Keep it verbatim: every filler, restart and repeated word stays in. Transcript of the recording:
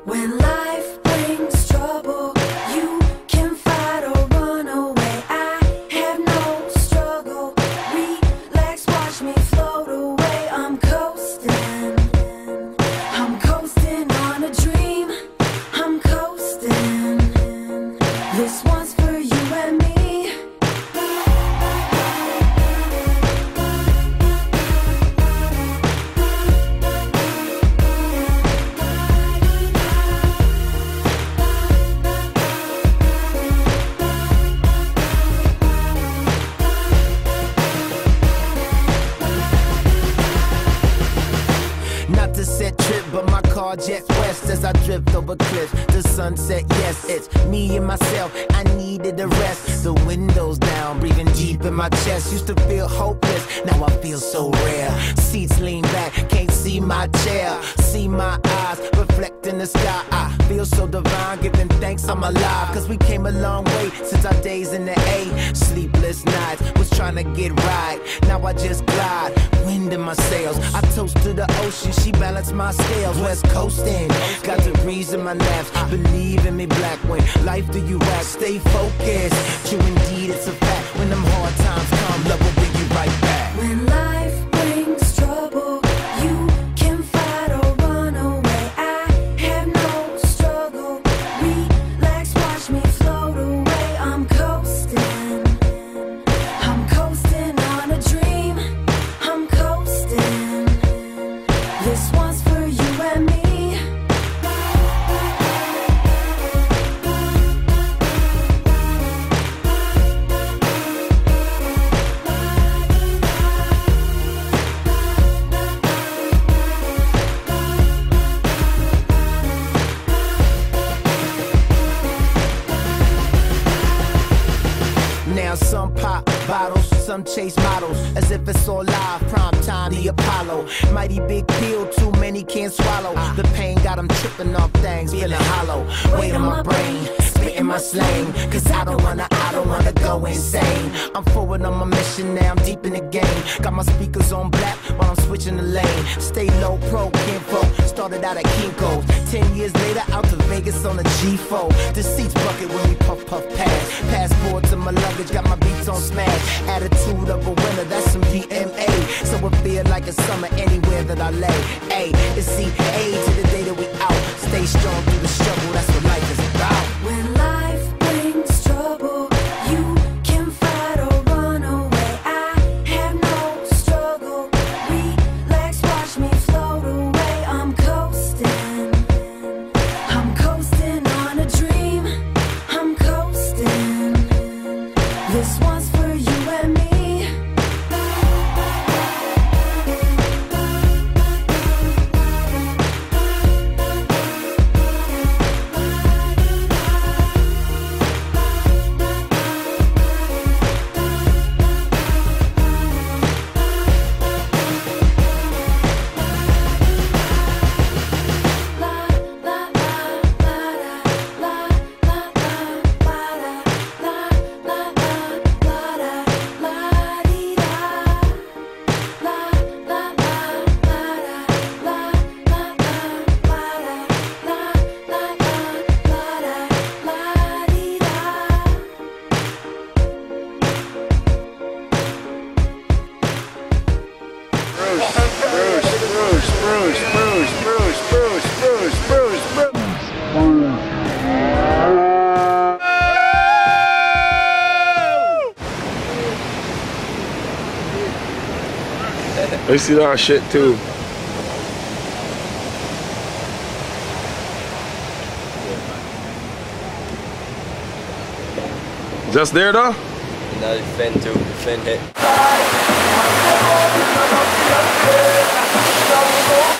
When life brings trouble, you can fight or run away. I have no struggle. Relax, watch me float away. I'm coasting. I'm coasting on a dream. I'm coasting. This one's for you and me. Not to set trip, but my car jets west as I drift over cliffs. The sunset, yes, it's me and myself. I needed a rest. The windows down, breathing deep in my chest. Used to feel hopeless, now I feel so rare. Seats lean back, can't see my chair. See my eyes reflect in the sky. I feel so divine, giving thanks I'm alive. Cause we came a long way since our days in the A. Sleepless nights, was trying to get right. Now I just glide, wind in my sails. I toast to the ocean, she balanced my scales. West coasting, got the breeze in my naps. Believe in me, black, when life do you act. Stay focused, true indeed it's a fact. When them hard times come, love will bring you right back. When life brings trouble, you can fight or run away. I have no struggle. Relax, watch me float away. I'm coasting. I'm coasting on a dream. I'm coasting. This one's for you and me. Now some pop bottles, some chase models, as if it's all live, prime time, the Apollo. Mighty big deal, too many can't swallow. The pain got them tripping off things, feeling hollow. Weight on my brain, spitting my slang. Cause I don't wanna, I don't wanna go insane. I'm forward on my mission now, I'm deep in the game. Got my speakers on black while I'm switching the lane. Stay low pro, kinfolk, started out at Kinko's. Ten years later, out to Vegas on a G four. The seats bucket when we puff puff pass. Passport to my luggage, got my beats on smash. Attitude of a winner, that's some D M A. So it feel like a summer anywhere that I lay. A, it's C A to the day that we out. Stay strong through the struggle, that's what life is about. When life brings trouble, you can fight or run away. I have no struggle. Relax, watch me float away. I'm coasting. I'm coasting on a dream. I'm coasting. This one's for you and me. Bruce, Bruce, Bruce, Bruce, Bruce, Bruce, Bruce. They see that shit too. Just there though? No, fin too, fin hit.